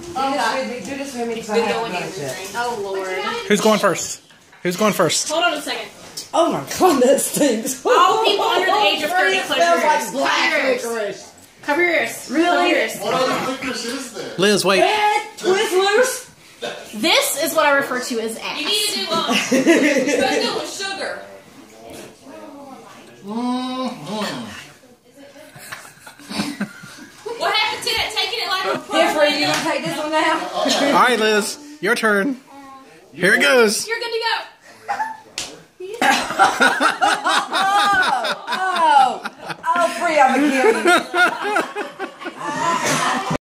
Do this for me because I haven't done it yet. Oh, Lord. Who's going first? Who's going first? Hold on a second. Oh my god, that stinks. All people under the age of 30 close your ears. Smells like black licorice. Cover your ears. Really? Cover your ears. What other licorice is there? Liz, wait. Red Twizzlers. This is what I refer to as ass. You need to do Twizzle with sugar. What happened to that? Taking it like a pro. Different. You gonna take this one now? All right, Liz, your turn. Here it goes. You're good to go. Oh, free, I'm a kid.